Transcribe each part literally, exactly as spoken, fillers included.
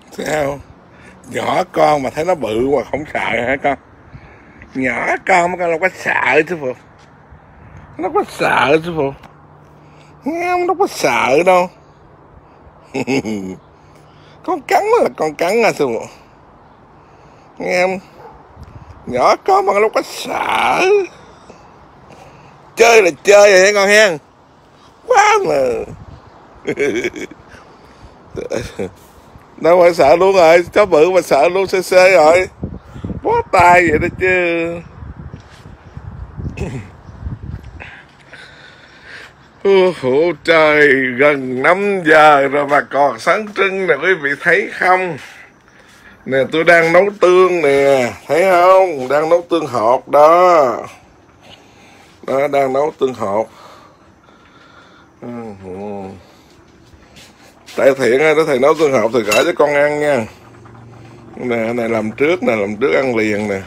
Sao nhỏ con mà thấy nó bự mà không sợ hả con? Nhỏ con mà con đâu có sợ chứ phụ. Nó có sợ chứ phụ. Nghe không, nó có sợ đâu. Con cắn là con cắn à sư phụ. Nghe không? Nhỏ con mà nó đâu có sợ. Chơi là chơi rồi con hen. Quá mà. Đâu phải sợ luôn rồi. Chó bự mà sợ luôn xê xê rồi. Bó tay vậy đó chứ. Ủa trời, gần năm giờ rồi mà còn sáng trưng nè quý vị thấy không? Nè tôi đang nấu tương nè, thấy không? Đang nấu tương hột đó. Đó, đang nấu tương hột. Tại thiện á, thầy nấu tương hột thì gửi cho con ăn nha. Nè, này làm trước nè, làm trước ăn liền nè.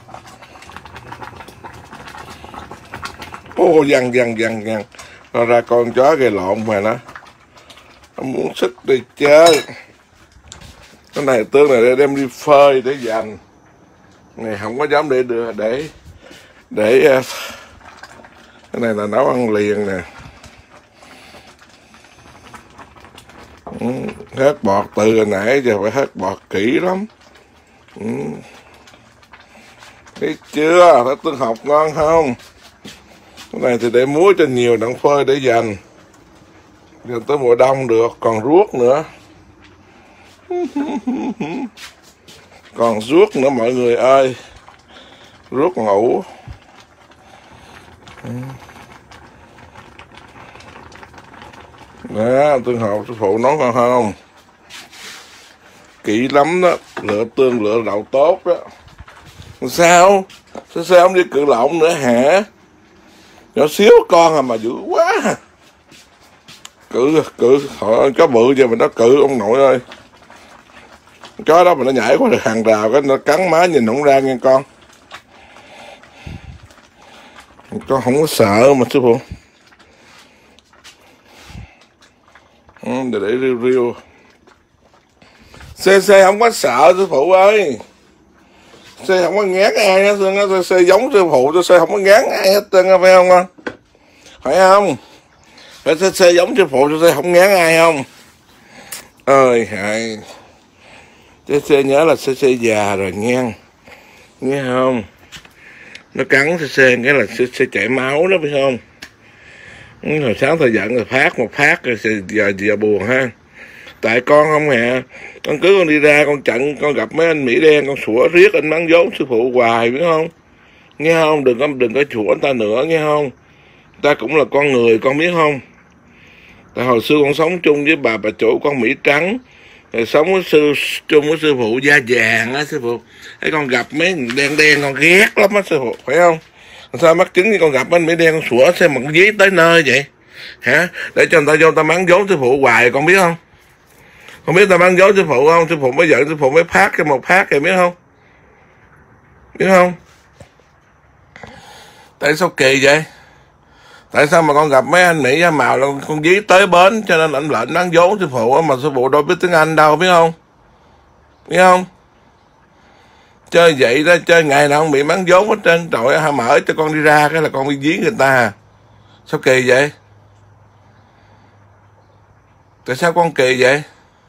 Ô, văng văng văng văng. Nó ra con chó gây lộn mà nó. Nó muốn sức đi chơi. Cái này tương này để đem đi phơi để dành. Này không có dám để đưa để để cái này là nấu ăn liền nè. Ừ, hết bọt từ hồi nãy giờ phải hết bọt kỹ lắm. Ừ. Thấy chưa? Thấy tương hột ngon không? Cái này thì để muối cho nhiều đặng phơi để dành. Giờ tới mùa đông được, còn ruốc nữa. Còn ruốc nữa mọi người ơi. Ruốc ngủ. Đó, tương hột sư phụ nấu ngon không? Kỹ lắm đó, lựa tương lựa đậu tốt đó. Sao? Sao sao không đi cự lộn nữa hả? Nhỏ xíu con à mà dữ quá. Cự, cự, thôi có bự giờ mình nó cự ông nội ơi. Chó đó mà nó nhảy qua được hàng rào cái nó cắn má nhìn không ra nghe con. Con không có sợ mà sư phụ. Ừ, để để riêu riêu. xê xê không có sợ sư phụ ơi. Xe không có ngán ai hết trơn á, xe giống sư phụ, xe không có ngán ai hết trơn á, phải không con? Phải không? Phải xe, xe giống sư phụ, xe không ngán ai không? Ơi hại. Xe xe nhớ là xe xe già rồi nghe. Nghe không? Nó cắn xe xe cái là xe, xe chảy máu đó phải không? Hồi sáng thời giận rồi phát một phát rồi giờ giờ buồn ha. Tại con không hả? Con cứ con đi ra con chặn con gặp mấy anh Mỹ đen con sủa riết anh mắng vốn sư phụ hoài biết không? Nghe không? Đừng có đừng có sủa người ta nữa nghe không? Ta cũng là con người con biết không? Tại hồi xưa con sống chung với bà bà chủ con Mỹ trắng, rồi sống với sư chung với sư phụ da vàng á sư phụ. Thấy con gặp mấy đen đen con ghét lắm á sư phụ phải không? Sao mắc chứng như con gặp mấy Mỹ đen con sủa xem mà con dí tới nơi vậy? Hả? Để cho người ta vô ta mắng vốn sư phụ hoài con biết không? Không biết ta mang dấu sư phụ không? Sư phụ mới giận sư phụ mới phát cái một phát kìa biết không? Biết không? Tại sao kỳ vậy? Tại sao mà con gặp mấy anh Mỹ da màu là con dí tới bến cho nên anh lệnh mang vốn sư phụ mà sư phụ đâu biết tiếng Anh đâu biết không? Biết không? Chơi vậy đó, chơi ngày nào không bị mang vốn hết trơn. Trời ơi, mở cho con đi ra cái là con đi dí người ta. Sao kỳ vậy? Tại sao con kỳ vậy?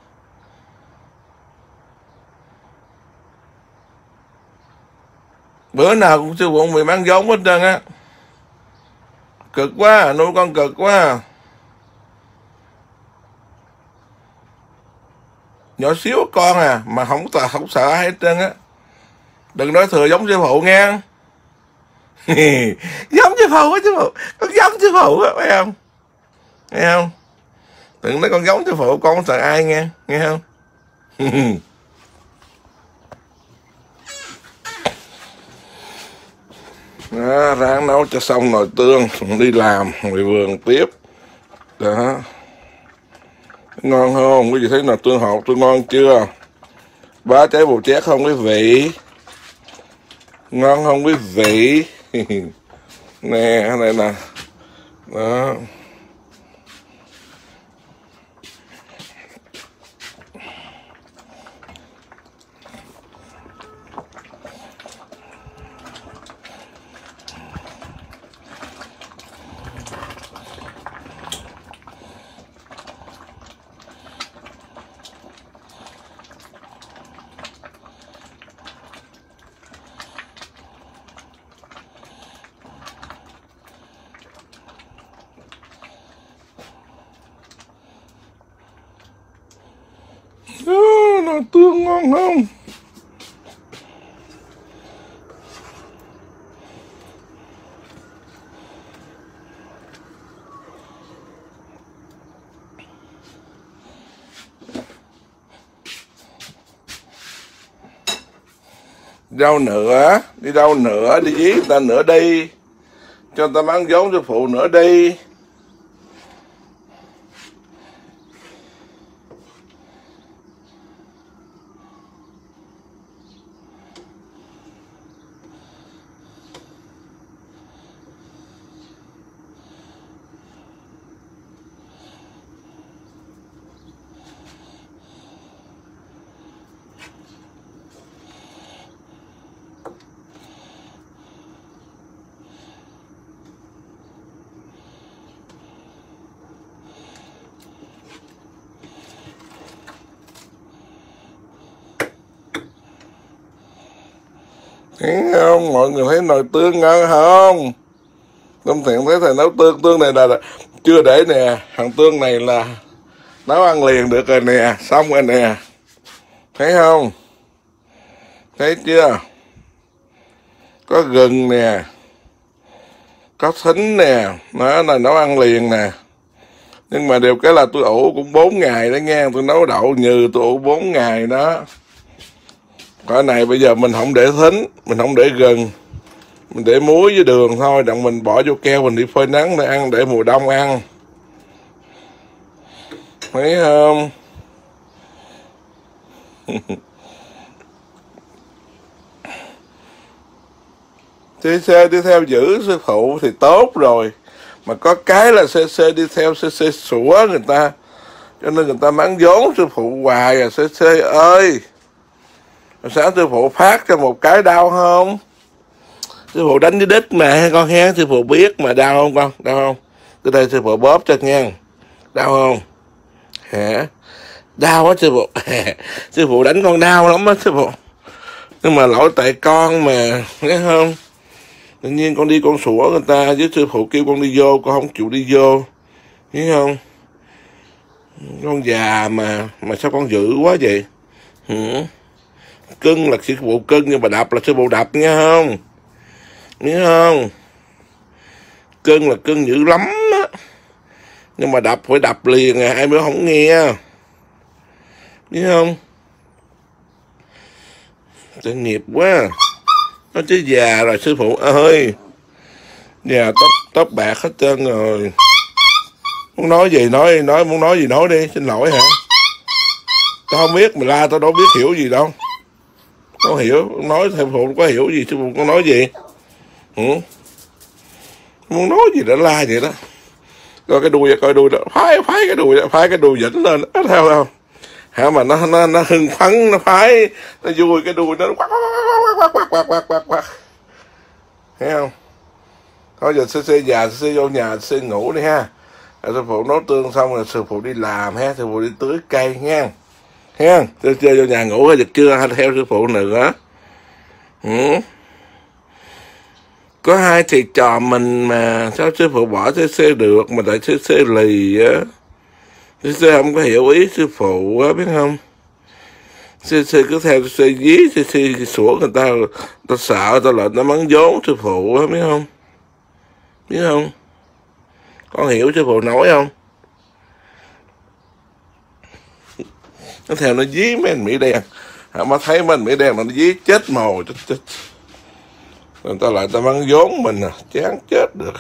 Bữa nào cũng sư phụ bị mang vốn hết trơn á. Cực quá, nuôi con cực quá. Nhỏ xíu con à, mà không không sợ hết trơn á. Đừng nói thừa giống sư phụ nghe. Giống sư phụ á sư phụ. Con giống sư phụ á, phải không? Nghe không? Đừng nói con giống sư phụ, con không sợ ai nghe. Nghe không? Đó, ráng nấu cho xong nồi tương, đi làm, ngoài vườn tiếp. Đó. Ngon không? Quý vị thấy nồi tương hột tôi ngon chưa? Bá cháy bột chét không quý vị? Ngon không quý vị? Nè, này nè. Đó. Đó, nồi tương ngon không? Đâu nữa, đi đâu nữa, đi với người ta nữa đi. Cho người ta bán vốn sư phụ nữa đi. Thấy không? Mọi người thấy nồi tương ngon không? Tâm Thiện thấy thầy nấu tương. Tương này là, là chưa để nè. Thằng tương này là nấu ăn liền được rồi nè. Xong rồi nè. Thấy không? Thấy chưa? Có gừng nè. Có thính nè. Nó là nấu ăn liền nè. Nhưng mà điều cái là tôi ủ cũng bốn ngày đó nghe. Tôi nấu đậu nhừ tôi ủ bốn ngày đó. Cái này bây giờ mình không để thính, mình không để gừng, mình để muối với đường thôi, đặng mình bỏ vô keo mình đi phơi nắng để ăn, để mùa đông ăn. Thấy không? xê xê đi theo giữ sư phụ thì tốt rồi, mà có cái là xê xê đi theo xê xê sủa người ta, cho nên người ta mang vốn sư phụ hoài à. xê xê ơi, sáng sư phụ phát cho một cái đau không? Sư phụ đánh với đít mà con hen, sư phụ biết mà, đau không con? Đau không? Từ đây sư phụ bóp cho nghe. Đau không? Hả? Đau á sư phụ. Sư phụ đánh con đau lắm á sư phụ. Nhưng mà lỗi tại con mà, nghe không? Tự nhiên con đi con sủa người ta, với sư phụ kêu con đi vô, con không chịu đi vô. Thấy không? Con già mà, mà sao con dữ quá vậy? Hử? Cưng là sư phụ cưng, nhưng mà đập là sư phụ đập nghe không? Nghe không? Cưng là cưng dữ lắm á, nhưng mà đập phải đập liền à, ai mới không nghe. Biết không? Tội nghiệp quá. Nó chứ già rồi sư phụ ơi. Già tóc tóc bạc hết trơn rồi. Muốn nói gì nói, nói muốn nói gì nói đi, xin lỗi hả? Tao không biết, mà la tao đâu biết hiểu gì đâu. Có hiểu, nói thầy phụ có hiểu gì, sư phụ con nói gì? Ừ? Muốn nói gì đã la vậy đó. Coi cái đuôi, coi đuôi đó, phái phái cái đuôi đó, phái cái đuôi dẫn lên, nó theo đâu. Hả mà nó nó nó hưng phấn, nó phái, nó vui cái đuôi nó quắc quắc quắc quắc quắc quắc quắc. Thấy không? Thôi giờ sư sư già, sư vô nhà sư ngủ đi ha. Rồi sư phụ nấu tương xong rồi sư phụ đi làm ha, sư phụ đi tưới cây nha. Thấy không? Sư chơi vô nhà ngủ hay được chưa, hay theo sư phụ nữa. Ừ. Có hai thầy trò mình mà sao sư phụ bỏ xê xê được mà tại xê xê lì á. xê xê không có hiểu ý sư phụ á, biết không? xê xê cứ theo xê xê dí, xê xê sủa người ta, ta sợ, ta lại nó mắng vốn sư phụ á, biết không? Biết không? Con hiểu sư phụ nói không? Nó theo nó dí mấy anh Mỹ đen, mà thấy mấy anh Mỹ đen là nó dí chết mồ chết chết. Người ta lại ta mang vốn mình à, chán chết được.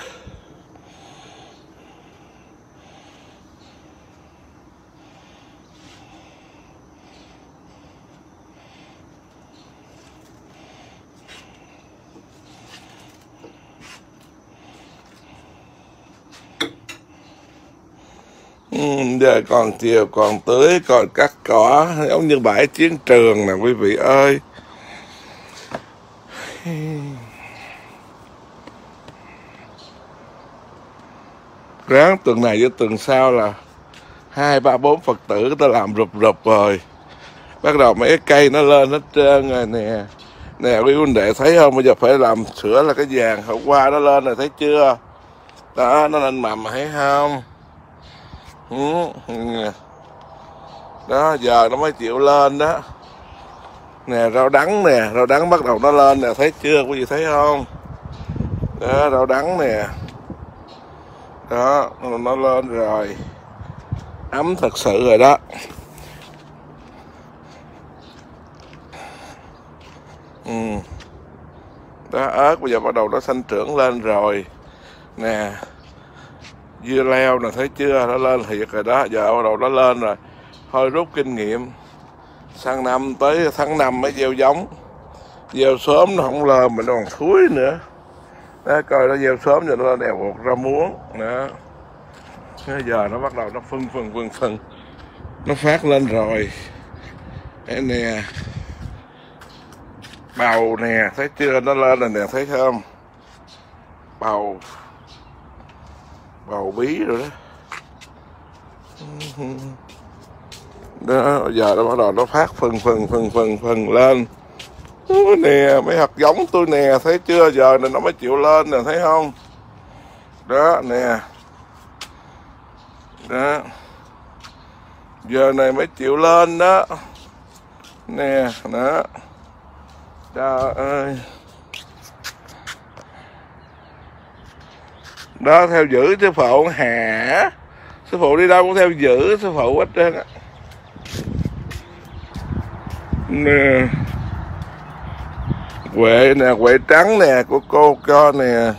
Ừ, giờ còn chiều còn tưới còn cắt cỏ giống như bãi chiến trường nè quý vị ơi. Ráng tuần này với tuần sau là hai ba bốn Phật tử ta làm rụp rụp rồi, bắt đầu mấy cái cây nó lên hết trơn rồi nè. Nè quý huynh đệ thấy không, bây giờ phải làm sửa là cái vàng hôm qua nó lên rồi, thấy chưa? Đó, nó lên mầm thấy không? Ừ. Đó, giờ nó mới chịu lên đó. Nè, rau đắng nè, rau đắng bắt đầu nó lên nè, thấy chưa, quý vị thấy không? Đó, rau đắng nè. Đó, nó lên rồi. Ấm thật sự rồi đó. Ừ. Đó, ớt bây giờ bắt đầu nó sinh trưởng lên rồi. Nè, dưa leo nè, thấy chưa, nó lên thiệt rồi đó. Giờ bắt đầu nó lên rồi. Thôi rút kinh nghiệm, sang năm tới tháng năm mới gieo giống. Gieo sớm nó không lên mà nó còn thúi nữa. Đó, coi nó gieo sớm rồi nó đèo bột ra muống. Đó. Bây giờ nó bắt đầu nó phân phân phân phân, nó phát lên rồi. Đây nè, bầu nè, thấy chưa, nó lên rồi nè, thấy không? Bầu bầu bí rồi đó. Đó, giờ nó bắt đầu nó phát phân phân phân phân phân lên. Đó, nè, mấy hạt giống tôi nè, thấy chưa, giờ này nó mới chịu lên nè, thấy không? Đó, nè. Đó. Giờ này mới chịu lên đó. Nè, đó. Trời ơi. Đó, theo dữ sư phụ hả? Sư phụ đi đâu cũng theo dữ sư phụ hết trơn á. Nè, quệ nè, quệ trắng nè của cô cho nè.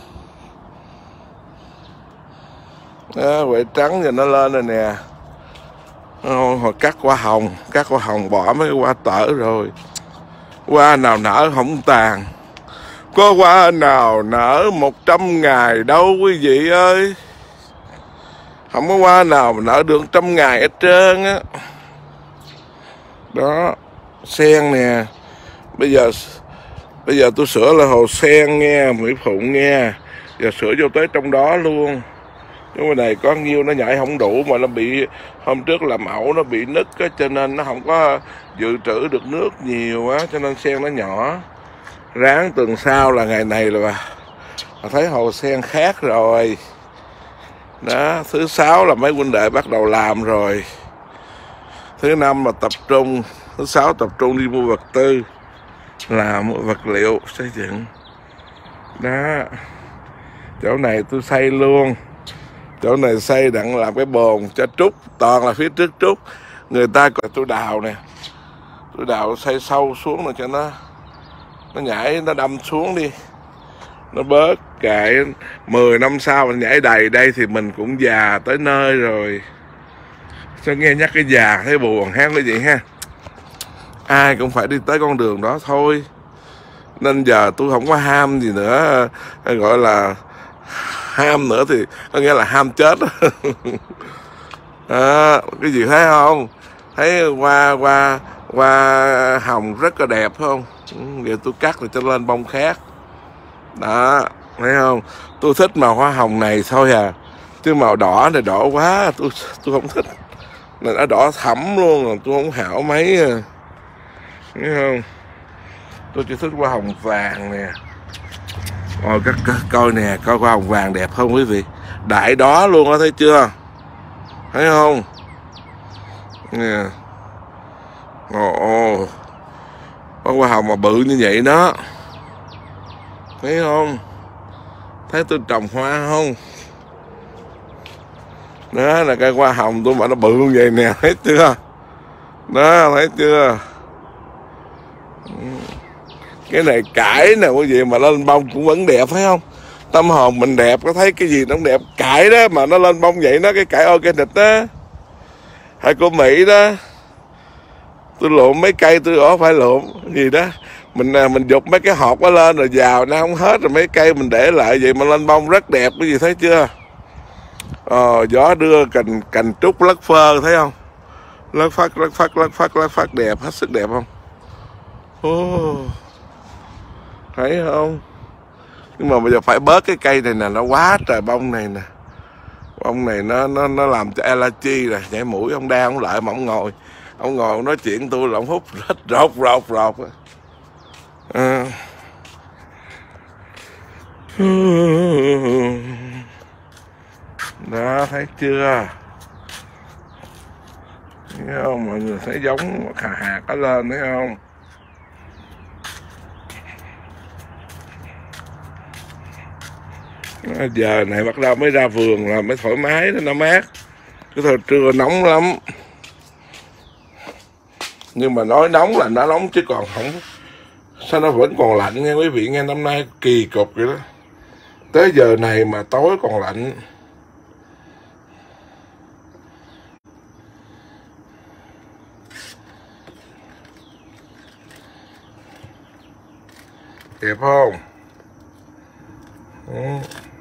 Đó, quệ trắng giờ nó lên rồi nè. Hồi cắt hoa hồng, cắt hoa hồng bỏ mấy cái hoa tở rồi. Hoa nào nở không tàn. Có hoa nào nở một trăm ngày đâu quý vị ơi. Không có hoa nào mà nở được trăm ngày hết trơn á. Đó, sen nè. Bây giờ Bây giờ tôi sửa là hồ sen nghe, Mỹ Phụng nghe. Giờ sửa vô tới trong đó luôn. Nhưng mà này có nhiêu nó nhảy không đủ mà nó bị, hôm trước làm ẩu nó bị nứt á, cho nên nó không có dự trữ được nước nhiều á, cho nên sen nó nhỏ. Ráng tuần sau là ngày này là bà, bà thấy hồ sen khác rồi. Đó, thứ sáu là mấy huynh đệ bắt đầu làm rồi. Thứ năm là tập trung, thứ sáu tập trung đi mua vật tư, làm vật liệu xây dựng. Đó, chỗ này tôi xây luôn. Chỗ này xây đặng làm cái bồn cho trúc, toàn là phía trước trúc. Người ta còn tôi đào nè, tôi đào xây sâu xuống rồi cho nó nó nhảy, nó đâm xuống đi, nó bớt kệ. Mười năm sau mình nhảy đầy đây thì mình cũng già tới nơi rồi. Sao nghe nhắc cái già thấy buồn ha cái gì ha. Ai cũng phải đi tới con đường đó thôi. Nên giờ tôi không có ham gì nữa, gọi là ham nữa thì có nghĩa là ham chết. À, cái gì thấy không? Thấy hoa hoa hoa hồng rất là đẹp phải không? Giờ tôi cắt rồi cho lên bông khác. Đó, thấy không? Tôi thích màu hoa hồng này thôi à. Chứ màu đỏ này đỏ quá, tôi tôi không thích. Này nó đỏ thẫm luôn rồi, tôi không hảo mấy à. Thấy không? Tôi chỉ thích hoa hồng vàng nè. Ôi, các, các coi nè, coi hoa hồng vàng đẹp không quý vị? Đại đó luôn á, thấy chưa? Thấy không? Nè. Ồ, ồ. Có hoa hồng mà bự như vậy đó. Thấy không? Thấy tôi trồng hoa không? Đó là cây hoa hồng tôi mà nó bự như vậy nè, thấy chưa? Đó, thấy chưa? Cái này cải nè quý vị, mà lên bông cũng vẫn đẹp thấy không? Tâm hồn mình đẹp, có thấy cái gì nó cũng đẹp. Cải đó mà nó lên bông vậy đó, cái cải organic đó, hay của Mỹ đó. Tôi lượm mấy cây tôi ở phải lượm gì đó, mình mình dục mấy cái hộp đó lên rồi vào nó không hết rồi, mấy cây mình để lại vậy mà lên bông rất đẹp, cái gì thấy chưa? Ờ, gió đưa cành cành trúc lất phơ thấy không? Lất phát lất phát lất phát lất phát đẹp, hết sức đẹp không? Oh, thấy không? Nhưng mà bây giờ phải bớt cái cây này nè, nó quá trời bông này nè. Bông này nó nó nó làm cho allergy rồi, nhảy mũi ông đau ông lợi mà ông ngồi. Ông ngồi ông nói chuyện tôi là ông hút hết rột rột rột. À. Đó, thấy chưa? Thấy thấy không? Mọi người thấy giống hà hạt nó lên thấy không? Giờ này bắt đầu mới ra vườn là mới thoải mái, nó mát. Cái thời trưa nóng lắm. Nhưng mà nói nóng là nó nóng chứ còn không, sao nó vẫn còn lạnh nha quý vị nghe. Năm nay kỳ cục vậy đó, tới giờ này mà tối còn lạnh. Đẹp không? Ừ.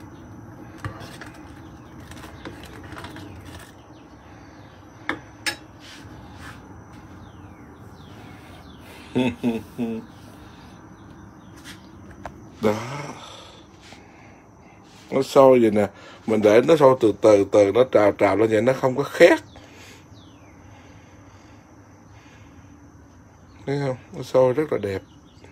Đó, nó sôi vậy nè, mình để nó sôi từ từ từ nó trào trào lên vậy, nó không có khét, thấy không? Nó sôi rất là đẹp.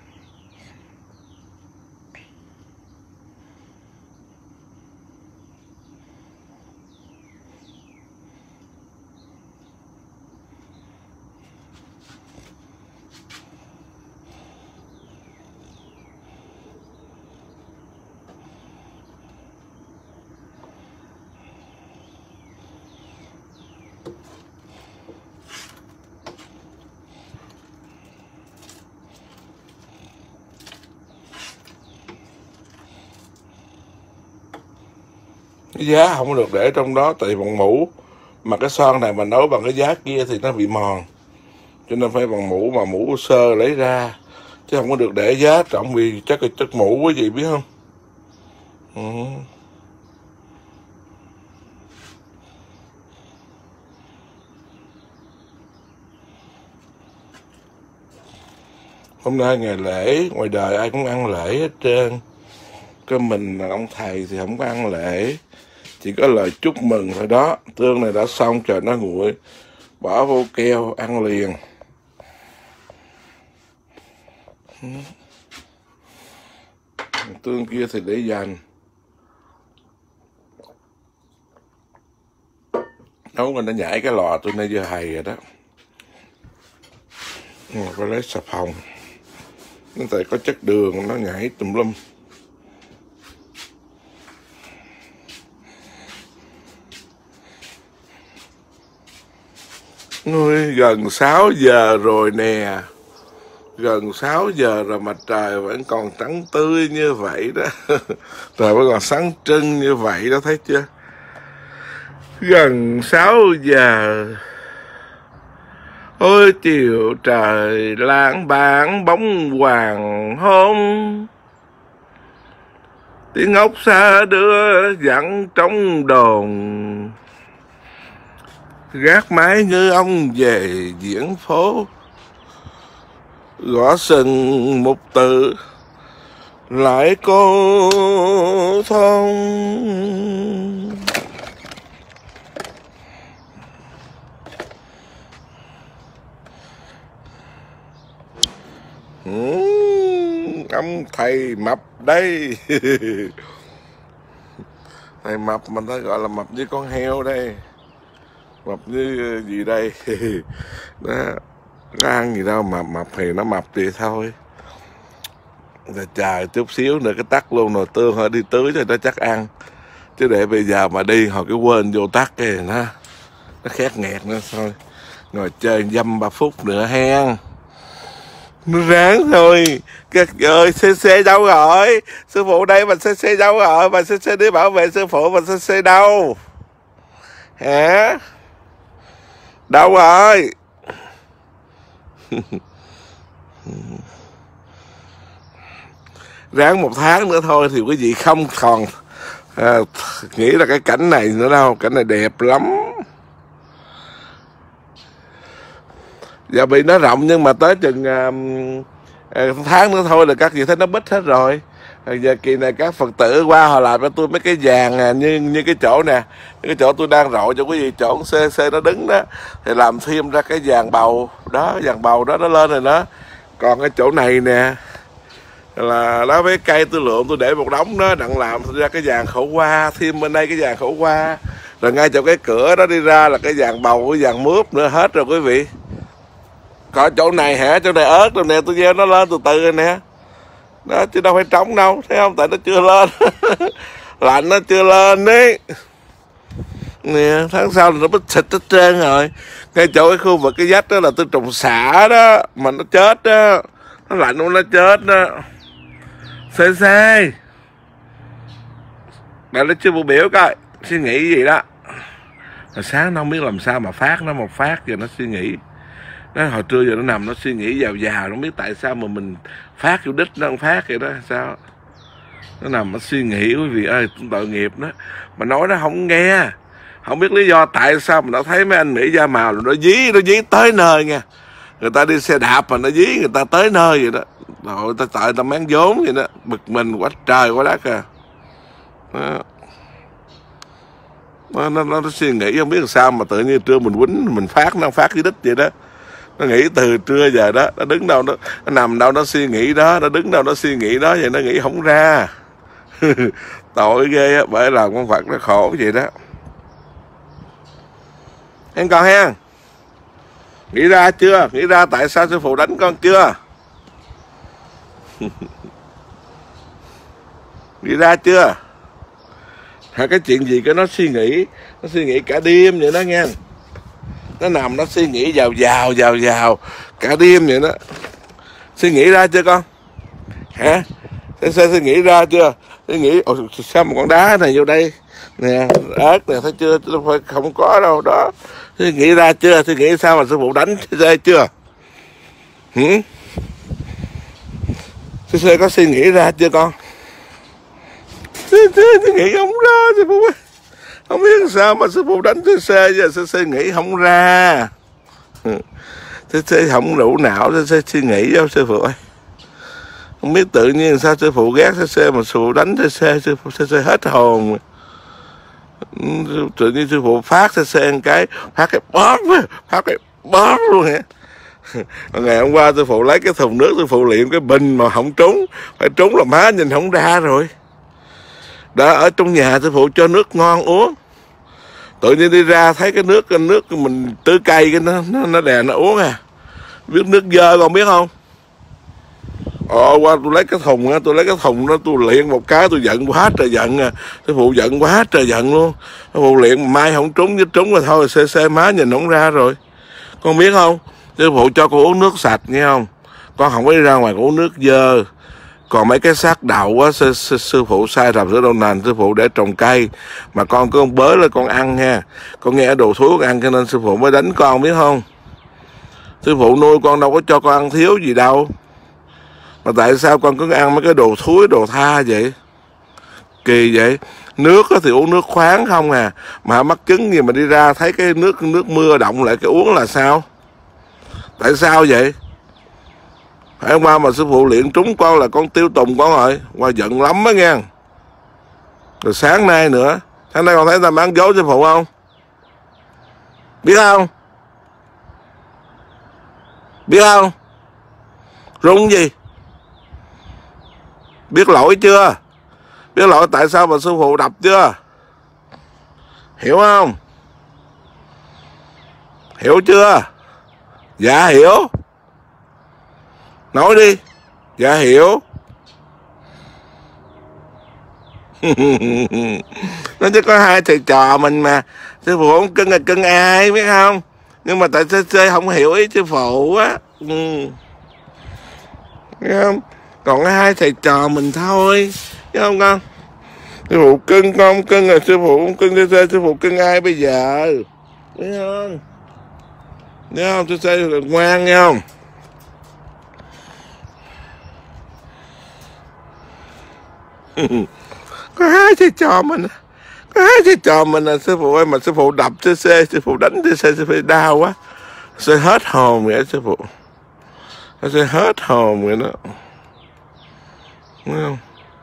Cái giá không được để trong đó tại bằng mũ, mà cái son này mà nấu bằng cái giá kia thì nó bị mòn, cho nên phải bằng mũ, mà mũ sơ lấy ra chứ không có được để giá trọng vì chắc là chất mũ quý vị biết không. Ừ. Hôm nay ngày lễ, ngoài đời ai cũng ăn lễ hết trơn, cái mình là ông thầy thì không có ăn lễ, chỉ có lời chúc mừng thôi đó. Tương này đã xong, trời nó nguội, bỏ vô keo ăn liền. Tương kia thì để dành, nấu rồi nó nhảy cái lò tôi nay vừa hầy rồi đó. Phải lấy xà phòng, nó tại có chất đường nó nhảy tùm lum. Ôi, gần sáu giờ rồi nè, gần sáu giờ rồi mà trời vẫn còn trắng tươi như vậy đó. Trời vẫn còn sáng trưng như vậy đó, thấy chưa? Gần sáu giờ. Ôi chiều trời lãng bản bóng hoàng hôn, tiếng ốc xa đưa dặn trong đồn, gác mái ngư ông về diễn phố, gõ sừng một từ lại cô thông. Uhm, ông thầy mập đây. Thầy mập mình ta gọi là mập như con heo đây, mập như gì đây. Đó, nó ăn gì đâu mà mập thì nó mập vậy thôi. Rồi trời, chút xíu nữa cái tắt luôn rồi, Tương hơi đi tưới cho nó chắc ăn, chứ để bây giờ mà đi hồi cái quên vô tắt cái nó nó khét nghẹt nữa thôi. Ngồi chơi dăm ba phút nữa hen, nó ráng thôi. Các ơi, xê xê đâu rồi? Sư phụ đây, mà xê xê đâu rồi? Mà xê xê đi bảo vệ sư phụ, mà xê xê đâu? Hả? Đâu rồi? Ráng một tháng nữa thôi thì quý vị không còn à, nghĩ là cái cảnh này nữa đâu. Cảnh này đẹp lắm. Giờ bị nó rộng nhưng mà tới chừng à, à, tháng nữa thôi là các vị thấy nó bít hết rồi. À, giờ kỳ này các Phật tử qua họ làm cho tôi mấy cái vàng à, như như cái chỗ nè, cái chỗ tôi đang rọi cho quý vị, chỗ xê xê nó đứng đó, thì làm thêm ra cái vàng bầu đó, vàng bầu đó nó lên rồi đó. Còn cái chỗ này nè là lá mấy cây tôi lượm tôi để một đống đó, đặng làm ra cái vàng khổ qua, thêm bên đây cái vàng khổ qua, Rồi ngay chỗ cái cửa đó đi ra là cái vàng bầu, cái vàng mướp nữa, hết rồi quý vị. Có chỗ này hả, chỗ này ớt rồi nè, tôi gieo nó lên từ từ rồi nè. Đó, chứ đâu phải trống đâu, thấy không? Tại nó chưa lên. Lạnh nó chưa lên đấy. Nè, tháng sau là nó bít xịt hết trơn rồi. Ngay chỗ cái khu vực cái vách đó là tôi trồng xả đó, mà nó chết đó. Nó lạnh nó nó chết đó. Xê xê. Để nó chưa bộ biểu coi, suy nghĩ gì đó. Hồi sáng nó không biết làm sao mà phát nó một phát, giờ nó suy nghĩ. Nó hồi trưa giờ nó nằm nó suy nghĩ vào vào, nó không biết tại sao mà mình phát vô đích nó không phát vậy đó, sao? Nó nằm nó suy nghĩ, quý vị ơi, tội nghiệp nó. Mà nói nó không nghe. Không biết lý do tại sao mà nó thấy mấy anh Mỹ da màu là nó dí, nó dí tới nơi nha. Người ta đi xe đạp mà nó dí người ta tới nơi vậy đó. Rồi ta tại ta mang vốn vậy đó, bực mình quá trời quá đất à. Đó. Nó, nó, nó, nó suy nghĩ không biết làm sao mà tự nhiên trưa mình quýnh mình phát nó phát cái đích vậy đó. Nó nghĩ từ trưa giờ đó, nó đứng đâu nó, nó nằm đâu nó suy nghĩ đó, nó đứng đâu nó suy nghĩ đó, vậy nó nghĩ không ra. Tội ghê á, bởi làm con Phật nó khổ vậy đó. Em còn hen, nghĩ ra chưa? Nghĩ ra tại sao sư phụ đánh con chưa? Nghĩ ra chưa? Hay cái chuyện gì cái nó suy nghĩ, nó suy nghĩ cả đêm vậy đó nghe. Nó nằm nó suy nghĩ vào vào vào vào cả đêm vậy đó. Suy nghĩ ra chưa con? Hả? Suy, suy nghĩ ra chưa? Suy nghĩ ồ, sao một con đá này vô đây nè, ớt nè, thấy chưa? Không có đâu đó. Suy nghĩ ra chưa? Suy nghĩ sao mà sư phụ đánh ra chưa? Hử? Sư sư có suy nghĩ ra chưa con? Sư nghĩ không ra sư phụ ơi. Không biết sao mà sư phụ đánh sư sư giờ sư sư nghĩ không ra. Sư sư không đủ não sư sư suy nghĩ đâu sư phụ ơi. Không biết tự nhiên sao sư phụ ghét sư sư mà sư phụ đánh sư sư sư phụ sư sư hết hồn. Tự nhiên sư phụ phát sư sư một cái, phát cái bóp, phát cái bóp luôn hả? Ngày hôm qua sư phụ lấy cái thùng nước sư phụ liệm cái bình mà không trúng, phải trúng là má nhìn không ra rồi. Đó, ở trong nhà sư phụ cho nước ngon uống, tự nhiên đi ra thấy cái nước cái nước mình tưới cây cái nó nó, nó đè nó uống à. Biết nước dơ con biết không? Ồ, qua tôi lấy cái thùng á, tôi lấy cái thùng đó tôi liệm một cái tôi giận quá trời giận à. Sư phụ giận quá trời giận luôn. Sư phụ liệm mai không trúng với trúng rồi thôi, xê xê má nhìn không ra rồi. Con biết không? Sư phụ cho con uống nước sạch nghe không? Con không có đi ra ngoài con uống nước dơ. Còn mấy cái xác đậu á, sư, sư, sư phụ sai rập sữa đậu nành, sư phụ để trồng cây. Mà con cứ con bới lên con ăn nha. Con nghe đồ thuốc ăn cho nên sư phụ mới đánh con biết không? Sư phụ nuôi con đâu có cho con ăn thiếu gì đâu. Mà tại sao con cứ ăn mấy cái đồ thúi, đồ tha vậy? Kỳ vậy. Nước thì uống nước khoáng không à. Mà mắc chứng gì mà đi ra thấy cái nước nước mưa động lại cái uống là sao? Tại sao vậy? Hôm qua mà sư phụ luyện trúng con là con tiêu tùng con rồi. Qua giận lắm á nghe. Rồi sáng nay nữa. Sáng nay con thấy ta bán dối sư phụ không? Biết không? Biết không? Rung gì? Biết lỗi chưa? Biết lỗi tại sao mà sư phụ đập chưa? Hiểu không? Hiểu chưa? Dạ hiểu. Nói đi. Dạ hiểu. Nó chỉ có hai thầy trò mình mà. Sư phụ không cưng là cưng ai biết không? Nhưng mà tại xê xê không hiểu ý sư phụ á. Ừ. Biết không? Còn hai thầy trò mình thôi. Biết không con? Sư phụ cưng con không cưng là sư phụ không cưng xê xê. Sư phụ cưng ai bây giờ? Biết không? Biết không? Xê xê là ngoan nghe không? Có hai thầy trò mình, có hai thầy trò mình là sư phụ ơi, mà sư phụ đập xê xê, sư phụ đánh xê xê, sư phụ đau quá, sẽ hết hồn vậy sư phụ, nó sẽ hết hồn vậy đó, đúng không?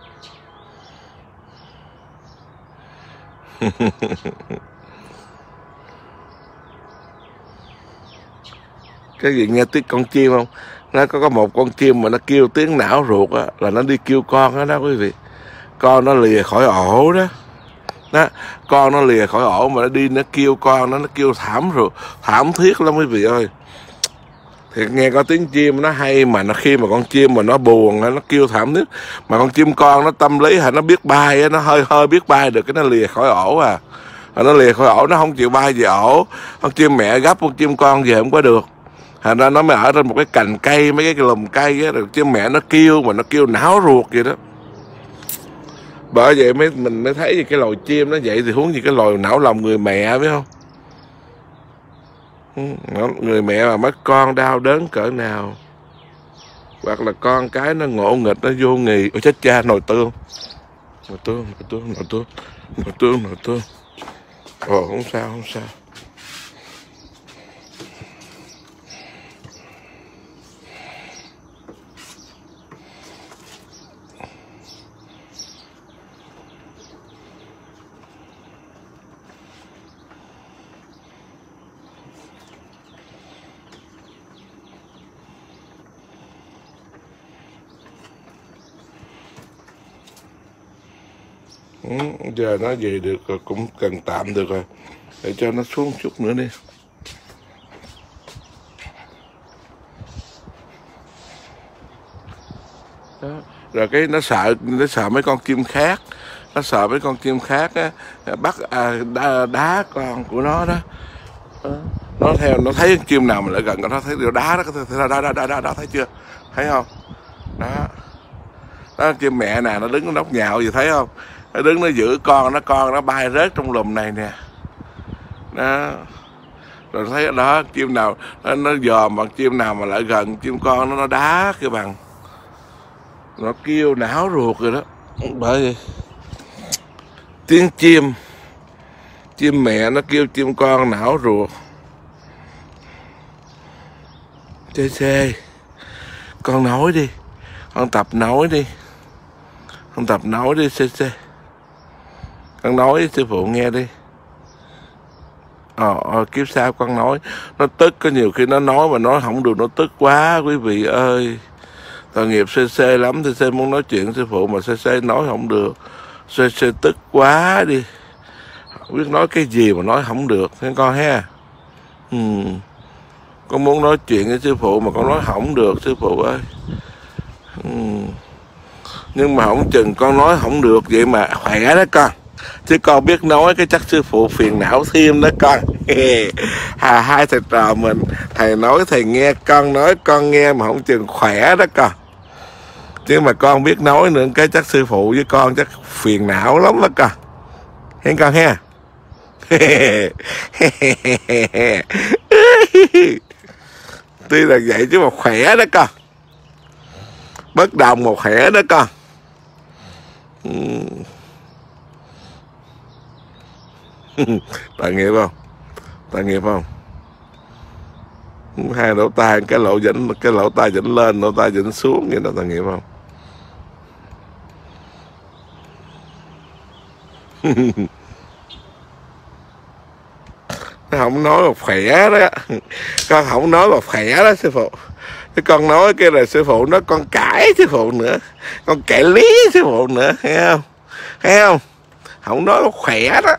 Cái gì nghe tiếng con chim không? Nó có có một con chim mà nó kêu tiếng não ruột á, là nó đi kêu con đó đó quý vị. Con nó lìa khỏi ổ đó, đó, con nó lìa khỏi ổ mà nó đi nó kêu con nó nó kêu thảm rồi, thảm thiết lắm quý vị ơi. Thì nghe có tiếng chim nó hay mà nó khi mà con chim mà nó buồn nó kêu thảm thiết, mà con chim con nó tâm lý hả, nó biết bay, nó hơi hơi biết bay được cái nó lìa khỏi ổ à. Nó lìa khỏi ổ, nó không chịu bay về ổ. Con chim mẹ gấp con chim con về không có được, thành ra nó mới ở trên một cái cành cây, mấy cái lùm cây á, rồi chim mẹ nó kêu mà nó kêu náo ruột vậy đó. Bởi vậy mới mình mới thấy cái loài chim nó vậy thì huống gì cái loài não lòng người mẹ, biết không? Người mẹ mà mất con đau đớn cỡ nào, hoặc là con cái nó ngộ nghịch, nó vô nghì. Ôi chết cha, nồi tương nồi tương nồi tương nồi tương nồi tương nồi tương ồ không sao không sao. Ừ, giờ nó về được rồi, cũng cần tạm được rồi, để cho nó xuống chút nữa đi. Đó. Rồi cái nó sợ nó sợ mấy con chim khác, nó sợ mấy con chim khác á, bắt à, đá, đá con của nó đó. Đó. Nó theo nó thấy chim nào mà lại gần nó thấy điều đá đó, đá đá đá đá, đá thấy chưa, thấy không? Đó, đó chim mẹ nè, nó đứng nó nóc nhạo gì thấy không? Nó đứng nó giữ con nó, con nó bay rớt trong lùm này nè. Đó, rồi thấy đó, chim nào nó, nó dòm bằng chim nào mà lại gần chim con nó nó đá cái bằng, nó kêu náo ruột rồi đó. Bởi vì tiếng chim chim mẹ nó kêu chim con não ruột. Chê chê, con nói đi, con tập nói đi, con tập nói đi xê xê, con nói với sư phụ nghe đi. Ờ, ờ kiếp sau con nói. Nó tức, có nhiều khi nó nói mà nói không được, nó tức quá quý vị ơi. Tội nghiệp xê xê lắm, xê xê muốn nói chuyện sư phụ mà xê xê nói không được, xê xê tức quá đi, không biết nói cái gì mà nói không được, nghe con ha. Ừ. Con muốn nói chuyện với sư phụ mà con nói không được sư phụ ơi. Ừ. Nhưng mà không chừng con nói không được vậy mà khỏe đó con, chứ con biết nói cái chắc sư phụ phiền não thêm đó con. Hà hai thầy trò mình, thầy nói thầy nghe, con nói con nghe mà không chừng khỏe đó con. Chứ mà con biết nói nữa cái chắc sư phụ với con chắc phiền não lắm đó con. Thấy con ha. Tuy là vậy chứ mà khỏe đó con, bất đồng một khỏe đó con. Tội nghiệp không? Tội nghiệp không? Hai lỗ tai, cái lỗ dẫn, cái lỗ tai dẫn lên, lỗ tai dẫn xuống vậy đó, tội nghiệp không? Nó không nói một khỏe đó, con không nói một khỏe đó sư phụ. Chứ con nói cái là sư phụ nó con cãi sư phụ nữa, con cãi lý sư phụ nữa, thấy không? Thấy không? Không nói một khỏe đó.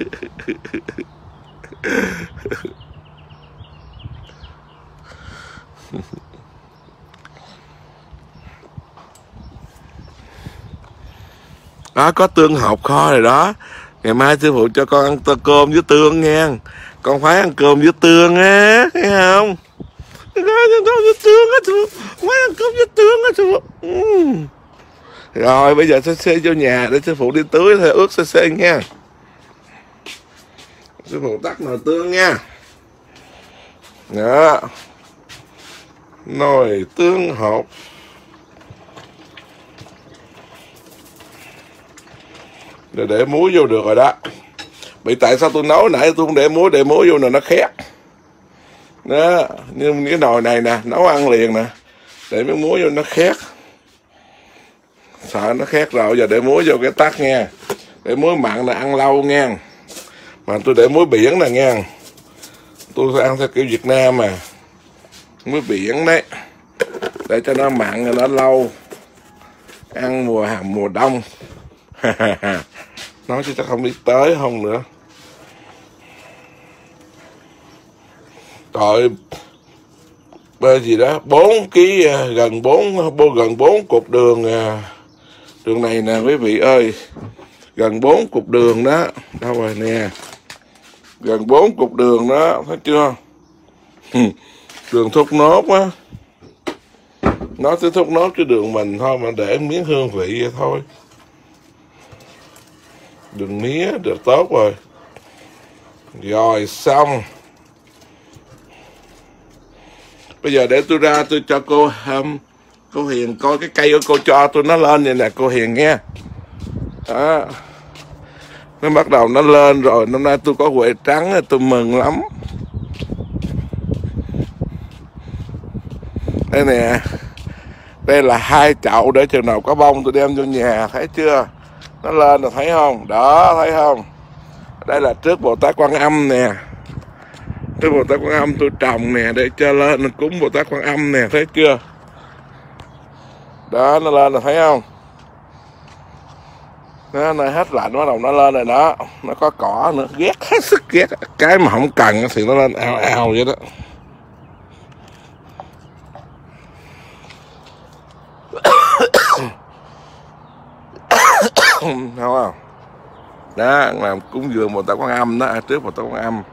Đó, có tương hộp kho rồi đó. Ngày mai sư phụ cho con ăn cơm với tương nha. Con phải ăn cơm với tương á, thấy không? Con ăn cơm với tương á sư phụ. Phải ăn cơm với tương á sư phụ. Ừ. Rồi bây giờ xê xê vô nhà để sư phụ đi tưới theo ước xê xê nha. Sư phụ tắt nồi tương nha. Đó, nồi tương hộp. Để để muối vô được rồi đó. Bị tại sao tôi nói nãy tôi không để muối, để muối vô là nó khét. Đó, nhưng cái nồi này nè, nấu ăn liền nè, để miếng muối vô nó khét. Sợ nó khét rồi, giờ để muối vô cái tắt nha. Để muối mặn là ăn lâu nha. Mà tôi để muối biển nè nha. Tôi sẽ ăn theo kiểu Việt Nam mà. Muối biển đấy. Để cho nó mặn rồi nó lâu. Ăn mùa mùa đông. nói chứ chắc không biết tới không nữa. Rồi bê gì đó bốn ký, gần bốn gần bốn cục đường. Đường này nè quý vị ơi, gần bốn cục đường đó. Đâu rồi nè, gần bốn cục đường đó, thấy chưa? Đường thốt nốt á, nó chỉ thốt nốt cái đường mình thôi mà để miếng hương vị vậy thôi. Đường mía được tốt rồi. Rồi xong. Bây giờ để tôi ra tôi cho cô um, cô Hiền coi cái cây của cô cho tôi nó lên vậy nè cô Hiền nghe. Đó. Nó bắt đầu nó lên rồi, năm nay tôi có quệ trắng tôi mừng lắm. Đây nè. Đây là hai chậu để chừng nào có bông tôi đem vô nhà, thấy chưa? Nó lên rồi thấy không? Đó, thấy không? Đây là trước Bồ Tát Quan Âm nè. Trước Bồ Tát Quan Âm tôi trồng nè để cho lên cúng Bồ Tát Quan Âm nè, thấy chưa? Đó, nó lên rồi thấy không? Nó nơi hết lạnh bắt đầu nó lên rồi đó. Nó có cỏ nữa, ghét hết sức ghét. Cái mà không cần thì nó lên ao ao vậy đó. Không không? Đó, làm cúng dường Bồ Tát Quan Âm đó, trước Bồ Tát Quan Âm.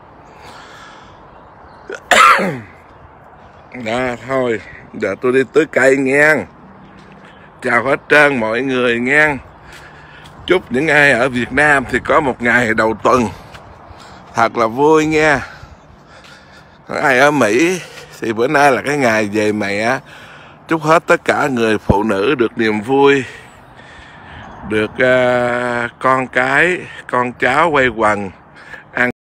Đó, thôi, giờ tôi đi tưới cây nghe. Chào hết trơn mọi người nghe. Chúc những ai ở Việt Nam thì có một ngày đầu tuần thật là vui nha. Ai ở Mỹ thì bữa nay là cái ngày về mẹ. Chúc hết tất cả người phụ nữ được niềm vui, được uh, con cái, con cháu quây quần.